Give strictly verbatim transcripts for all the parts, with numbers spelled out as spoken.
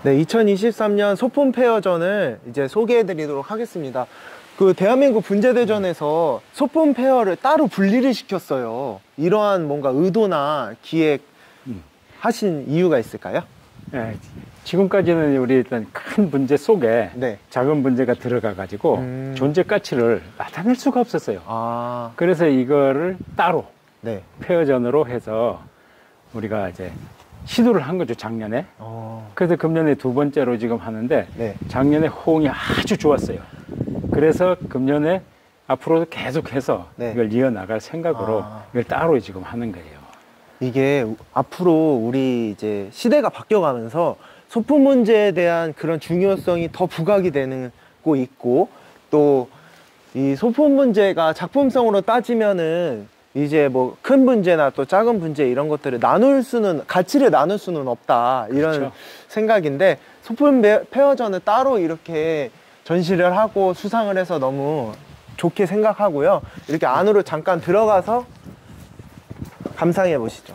네, 이천이십삼 년 소품 페어전을 이제 소개해 드리도록 하겠습니다. 그 대한민국 분재대전에서 소품 페어를 따로 분리를 시켰어요. 이러한 뭔가 의도나 기획 하신 이유가 있을까요? 네, 지금까지는 우리 일단 큰 문제 속에 네. 작은 문제가 들어가 가지고 음... 존재 가치를 나타낼 수가 없었어요. 아... 그래서 이거를 따로 네. 페어전으로 해서 우리가 이제 시도를 한 거죠, 작년에. 어... 그래서 금년에 두 번째로 지금 하는데 네. 작년에 호응이 아주 좋았어요. 그래서 금년에 앞으로도 계속해서 네. 이걸 이어나갈 생각으로 아... 이걸 따로 지금 하는 거예요. 이게 앞으로 우리 이제 시대가 바뀌어가면서 소품 문제에 대한 그런 중요성이 더 부각이 되는 거 있고, 또 이 소품 문제가 작품성으로 따지면은 이제 뭐 큰 문제나 또 작은 문제 이런 것들을 나눌 수는, 가치를 나눌 수는 없다, 이런 그렇죠. 생각인데, 소품 페어전을 따로 이렇게 전시를 하고 수상을 해서 너무 좋게 생각하고요. 이렇게 안으로 잠깐 들어가서 감상해 보시죠.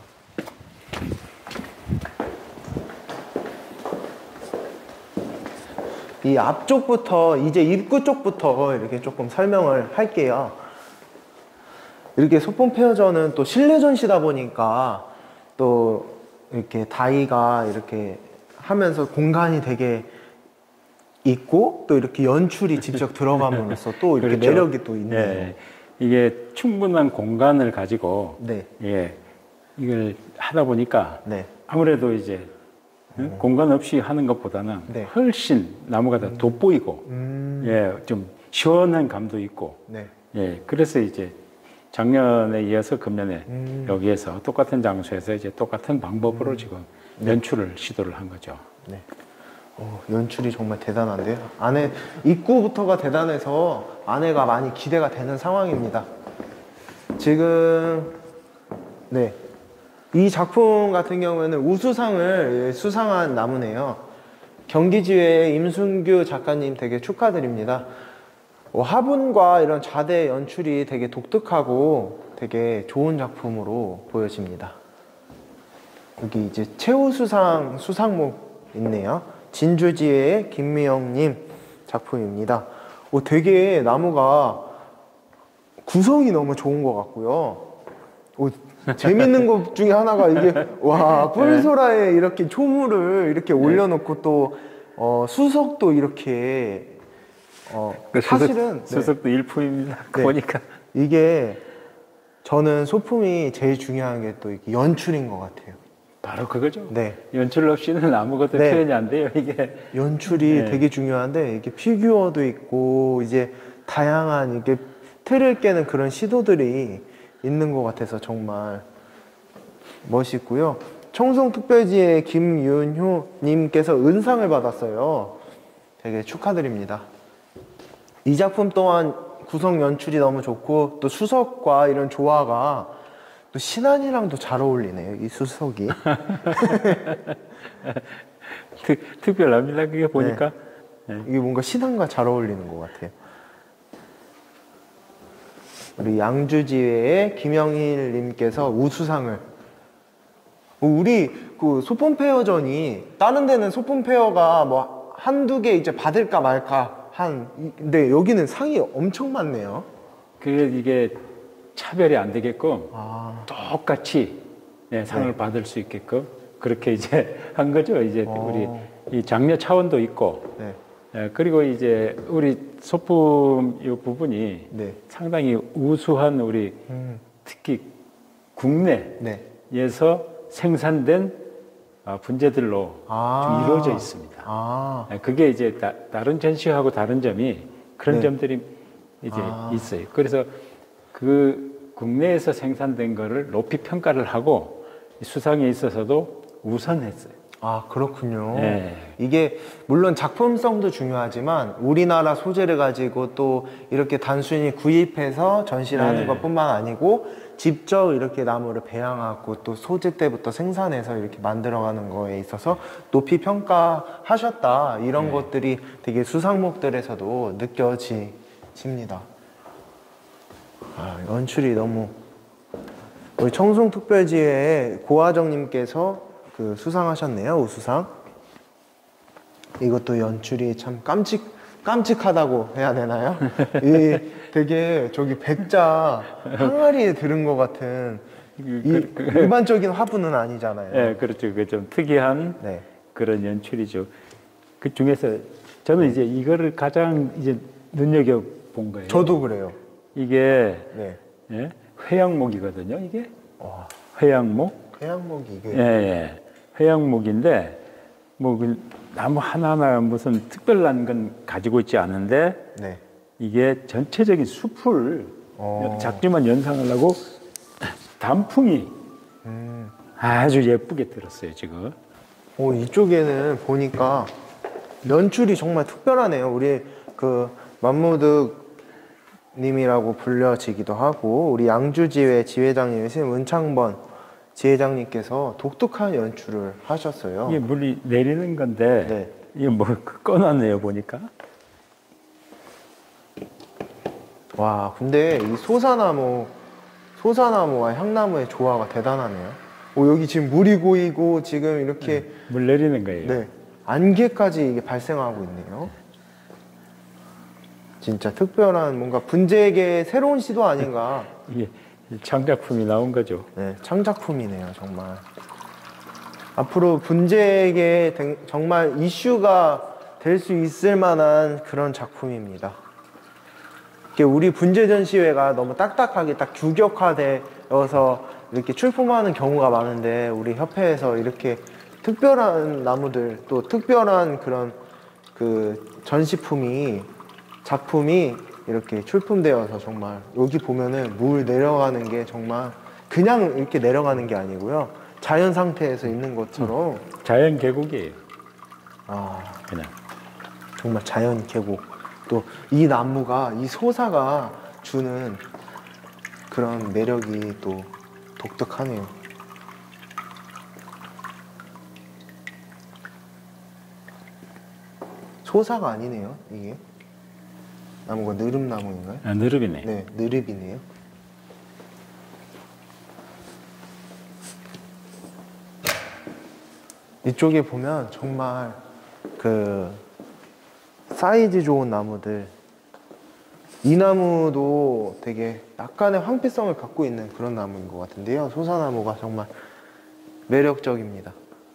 이 앞쪽부터, 이제 입구 쪽부터 이렇게 조금 설명을 할게요. 이렇게 소품 페어전은 또 실내 전시다 보니까 또 이렇게 다이가 이렇게 하면서 공간이 되게 있고, 또 이렇게 연출이 직접 들어감으로써 또 이렇게 그렇죠. 매력이 또 있네요. 네. 이게 충분한 공간을 가지고 네. 예, 이걸 하다 보니까 네. 아무래도 이제 음. 공간 없이 하는 것보다는 네. 훨씬 나무가 더 돋보이고 음. 예, 좀 시원한 감도 있고 네. 예, 그래서 이제 작년에 이어서 금년에 음. 여기에서 똑같은 장소에서 이제 똑같은 방법으로 음. 지금 연출을 시도를 한 거죠. 네. 오, 연출이 정말 대단한데요. 안에 입구부터가 대단해서 안에가 많이 기대가 되는 상황입니다. 지금 네, 이 작품 같은 경우에는 우수상을 수상한 나무네요. 경기지회 임순규 작가님 되게 축하드립니다. 화분과 이런 자대 연출이 되게 독특하고 되게 좋은 작품으로 보여집니다. 여기 이제 최우수상 수상목 있네요. 진주지회의 김미영님 작품입니다. 오, 되게 나무가 구성이 너무 좋은 것 같고요. 오, 재밌는 것 중에 하나가 이게 와, 뿔소라에 이렇게 초물을 이렇게 올려놓고 또 어, 수석도 이렇게 어, 그 사실은 수석, 수석도 네. 일품입니다. 네. 보니까 이게 저는 소품이 제일 중요한 게 또 연출인 것 같아요. 바로 그거죠. 네. 연출 없이는 아무것도 네. 표현이 안 돼요, 이게. 연출이 네. 되게 중요한데, 이게 피규어도 있고, 이제 다양한 이게 틀을 깨는 그런 시도들이 있는 것 같아서 정말 멋있고요. 청송특별지의 김윤효님께서 은상을 받았어요. 되게 축하드립니다. 이 작품 또한 구성 연출이 너무 좋고, 또 수석과 이런 조화가 또 신안이랑도 잘 어울리네요, 이 수석이. 특, 특별합니다, 그게 보니까. 네. 네. 이게 뭔가 신안과 잘 어울리는 것 같아요. 우리 양주지회의 김영일님께서 우수상을. 우리 그 소품 페어전이, 다른 데는 소품 페어가 뭐 한두 개 이제 받을까 말까 한, 근데 여기는 상이 엄청 많네요. 그게 이게 차별이 안 되게끔 아. 똑같이 네, 상을 네. 받을 수 있게끔 그렇게 이제 한 거죠. 이제 어. 우리 이 장려 차원도 있고, 네. 네, 그리고 이제 우리 소품 이 부분이 네. 상당히 우수한 우리 음. 특히 국내에서 네. 생산된 분재들로 아. 좀 이루어져 있습니다. 아. 그게 이제 다, 다른 전시하고 다른 점이 그런 네. 점들이 이제 아. 있어요. 그래서 그 국내에서 생산된 거를 높이 평가를 하고 수상에 있어서도 우선했어요. 아, 그렇군요. 네. 이게 물론 작품성도 중요하지만 우리나라 소재를 가지고 또 이렇게 단순히 구입해서 전시를 네. 하는 것뿐만 아니고 직접 이렇게 나무를 배양하고 또 소재 때부터 생산해서 이렇게 만들어가는 거에 있어서 높이 평가하셨다, 이런 네. 것들이 되게 수상목들에서도 느껴집니다. 아, 연출이 너무. 우리 청송특별지회의 고하정님께서 그 수상하셨네요, 우수상. 이것도 연출이 참 깜찍 깜찍하다고 해야 되나요? 이 되게 저기 백자 항아리에 들은 것 같은 이 그, 그, 일반적인 화분은 아니잖아요. 네, 그렇죠. 그 좀 특이한 네. 그런 연출이죠. 그 중에서 저는 이제 이거를 가장 이제 눈여겨 본 거예요. 저도 그래요. 이게 네. 예? 회양목이거든요. 이게 와, 회양목. 회양목이 이게. 예, 예. 회양목인데 뭐 그 나무 하나하나 무슨 특별한 건 가지고 있지 않은데 네. 이게 전체적인 숲을 어. 작지만 연상하려고 단풍이 음. 아주 예쁘게 들었어요 지금. 오, 이쪽에는 보니까 연출이 정말 특별하네요. 우리 그 만무득 님이라고 불려지기도 하고 우리 양주지회 지회장님이신 은창번 지회장님께서 독특한 연출을 하셨어요. 이게 물이 내리는 건데 네. 이게 뭐 꺼놨네요 보니까. 와, 근데 이 소사나무 소사나무와 향나무의 조화가 대단하네요. 오, 여기 지금 물이 고이고 지금 이렇게 네, 물 내리는 거예요. 네, 안개까지 이게 발생하고 있네요. 진짜 특별한 뭔가 분재계의 새로운 시도 아닌가. 이게 창작품이 나온 거죠. 네, 창작품이네요, 정말. 앞으로 분재계에 정말 이슈가 될 수 있을 만한 그런 작품입니다. 이게 우리 분재 전시회가 너무 딱딱하게 딱 규격화되어서 이렇게 출품하는 경우가 많은데 우리 협회에서 이렇게 특별한 나무들 또 특별한 그런 그 전시품이 작품이 이렇게 출품되어서 정말 여기 보면은 물 내려가는 게 정말 그냥 이렇게 내려가는 게 아니고요. 자연 상태에서 있는 것처럼 자연 계곡이에요. 아, 그냥 정말 자연 계곡. 또 이 나무가 이 소사가 주는 그런 매력이 또 독특하네요. 소사가 아니네요, 이게. 나무가 느릅나무인가요? 아, 느릅이네. 네, 느릅이네요. 이쪽에 보면 정말 그 사이즈 좋은 나무들, 이 나무도 되게 약간의 황피성을 갖고 있는 그런 나무인 것 같은데요. 소사나무가 정말 매력적입니다.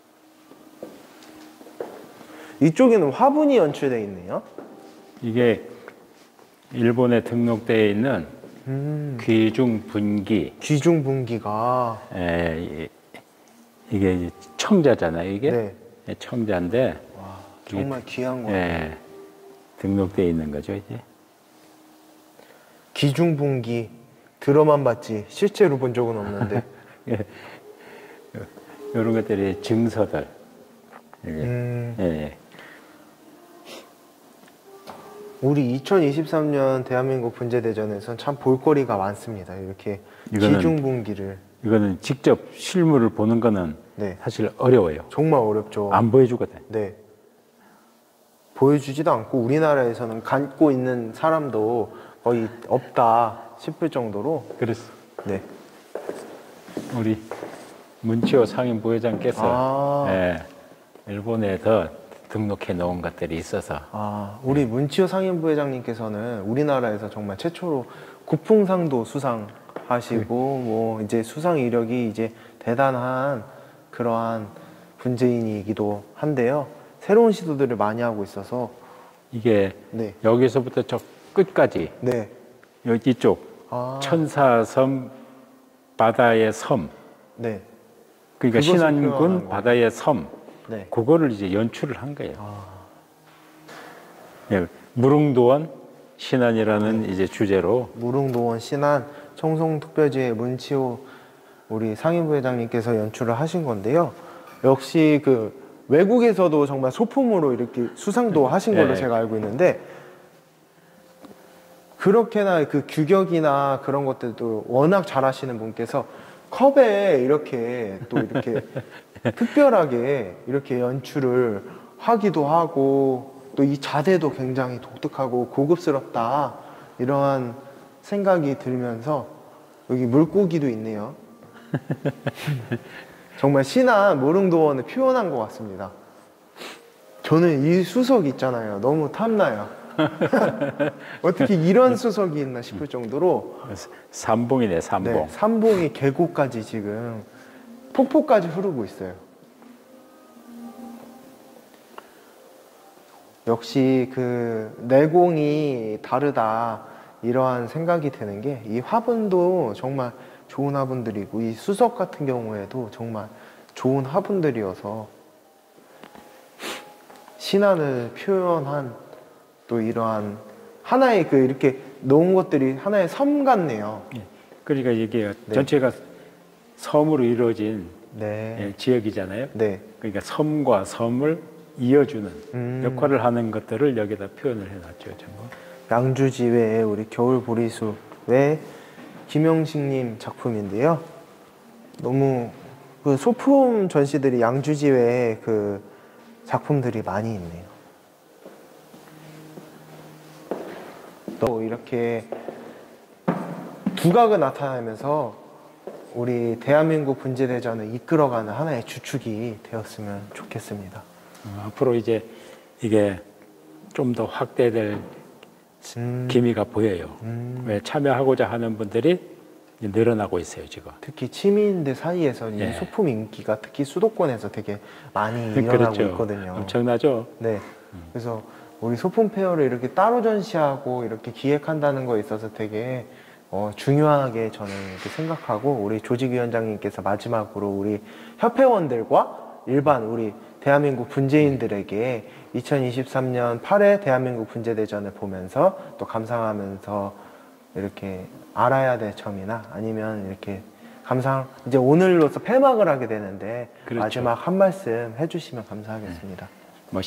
이쪽에는 화분이 연출되어 있네요. 이게 일본에 등록되어 있는 음, 귀중분기. 귀중분기가 에, 이게 청자잖아요. 이게 네. 예, 청자인데 와, 정말 귀한 거 같아요. 예, 등록되어 있는 거죠. 이제 귀중분기 들어만 봤지 실제로 본 적은 없는데. 예, 이런 것들이 증서들. 이게, 음, 예, 예. 우리 이천이십삼 년 대한민국 분재대전에선 참 볼거리가 많습니다. 이렇게 이거는- 귀중분기를. 이거는 직접 실물을 보는 거는 네. 사실 어려워요. 정말 어렵죠. 안 보여주거든. 네. 보여주지도 않고 우리나라에서는 갖고 있는 사람도 거의 없다 싶을 정도로. 그래서 네. 우리 문치호 상임 부회장께서 아. 예, 일본에서 등록해 놓은 것들이 있어서 아, 우리 문치호 상임부회장님께서는 우리나라에서 정말 최초로 국풍상도 수상하시고 뭐 이제 수상 이력이 이제 대단한 그러한 분재인이기도 한데요. 새로운 시도들을 많이 하고 있어서. 이게 네. 여기서부터 저 끝까지 네. 여기 이쪽 아. 천사섬 바다의 섬, 네. 그러니까 그것을 표현한 신안군 거. 바다의 섬, 네. 그거를 이제 연출을 한 거예요. 아. 예, 무릉도원 신안이라는 네. 이제 주제로 무릉도원 신안 청송특별지회 문치호 우리 상임부회장님께서 연출을 하신 건데요. 역시 그 외국에서도 정말 소품으로 이렇게 수상도 하신 걸로 네. 제가 알고 있는데, 그렇게나 그 규격이나 그런 것들도 워낙 잘하시는 분께서 컵에 이렇게 또 이렇게 특별하게 이렇게 연출을 하기도 하고, 또 이 자세도 굉장히 독특하고 고급스럽다 이러한 생각이 들면서, 여기 물고기도 있네요. 정말 신안 무릉도원을 표현한 것 같습니다. 저는 이 수석 있잖아요. 너무 탐나요. 어떻게 이런 수석이 있나 싶을 정도로 삼봉이네, 삼봉. 네, 삼봉이 계곡까지 지금 폭포까지 흐르고 있어요. 역시 그 내공이 다르다 이러한 생각이 드는 게 이 화분도 정말 좋은 화분들이고 이 수석 같은 경우에도 정말 좋은 화분들이어서 신안을 표현한 또 이러한 하나의 그 이렇게 놓은 것들이 하나의 섬 같네요. 예. 그러니까 이게 네. 전체가 섬으로 이루어진 네. 예, 지역이잖아요. 네. 그러니까 섬과 섬을 이어주는 음. 역할을 하는 것들을 여기다 표현을 해놨죠. 전부. 양주지회의 우리 겨울 보리수의 김영식님 작품인데요. 너무 그 소품 전시들이 양주지회에 그 작품들이 많이 있네요. 또 이렇게 두각을 나타내면서 우리 대한민국 분재대전을 이끌어가는 하나의 주축이 되었으면 좋겠습니다. 어, 앞으로 이제 이게 좀 더 확대될 음. 기미가 보여요. 음. 왜 참여하고자 하는 분들이 이제 늘어나고 있어요, 지금. 특히 시민들 사이에서 이 예. 소품 인기가 특히 수도권에서 되게 많이 일어나고 그렇죠. 있거든요. 엄청나죠? 네. 그래서 우리 소품 페어를 이렇게 따로 전시하고 이렇게 기획한다는 거에 있어서 되게 어, 중요하게 저는 이렇게 생각하고 우리 조직위원장님께서 마지막으로 우리 협회원들과 일반 우리 대한민국 분재인들에게 이천이십삼 년 팔 회 대한민국 분재대전을 보면서 또 감상하면서 이렇게 알아야 될 점이나 아니면 이렇게 감상 이제 오늘로서 폐막을 하게 되는데 그렇죠. 마지막 한 말씀 해주시면 감사하겠습니다. 뭐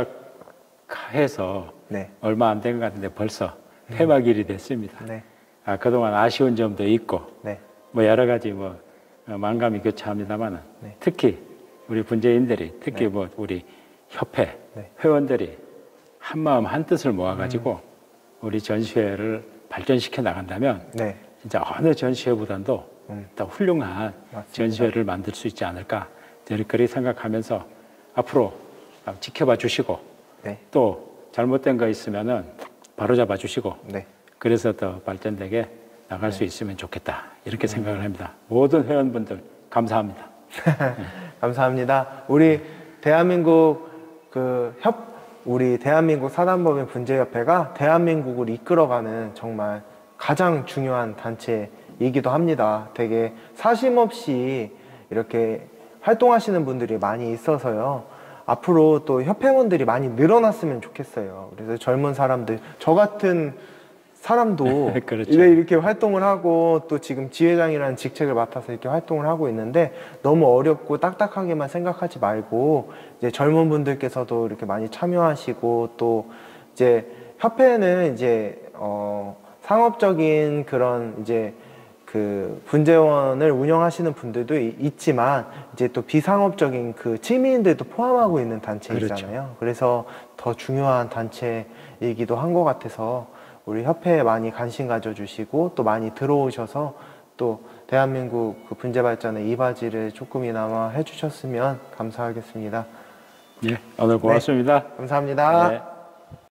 시작해서 네. 얼마 안 된 것 같은데 벌써 폐막일이 됐습니다. 네. 아, 그동안 아쉬운 점도 있고 네. 뭐 여러 가지 뭐 만감이 교차합니다만은 네. 특히 우리 분재인들이 특히 네. 뭐 우리 협회 네. 회원들이 한 마음 한 뜻을 모아가지고 음. 우리 전시회를 발전시켜 나간다면 네. 진짜 어느 전시회보다도 음. 더 훌륭한 맞습니다. 전시회를 만들 수 있지 않을까 그렇게 생각하면서 앞으로 지켜봐 주시고 네. 또 잘못된 거 있으면은 바로 잡아 주시고 네. 그래서 더 발전되게 나갈 네. 수 있으면 좋겠다 이렇게 음. 생각을 합니다. 모든 회원분들 감사합니다. 감사합니다. 우리 대한민국 그 협, 우리 대한민국 사단법인 분재협회가 대한민국을 이끌어가는 정말 가장 중요한 단체이기도 합니다. 되게 사심 없이 이렇게 활동하시는 분들이 많이 있어서요. 앞으로 또 협회원들이 많이 늘어났으면 좋겠어요. 그래서 젊은 사람들, 저 같은 사람도 그렇죠. 이렇게 활동을 하고 또 지금 지회장이라는 직책을 맡아서 이렇게 활동을 하고 있는데 너무 어렵고 딱딱하게만 생각하지 말고 이제 젊은 분들께서도 이렇게 많이 참여하시고 또 이제 협회는 이제 어 상업적인 그런 이제 그 분재원을 운영하시는 분들도 이, 있지만 이제 또 비상업적인 그 취미인들도 포함하고 있는 단체이잖아요. 그렇죠. 그래서 더 중요한 단체이기도 한 것 같아서 우리 협회에 많이 관심 가져주시고 또 많이 들어오셔서 또 대한민국 그 분재 발전에 이바지를 조금이나마 해주셨으면 감사하겠습니다. 예, 오늘 고맙습니다. 네, 감사합니다. 네.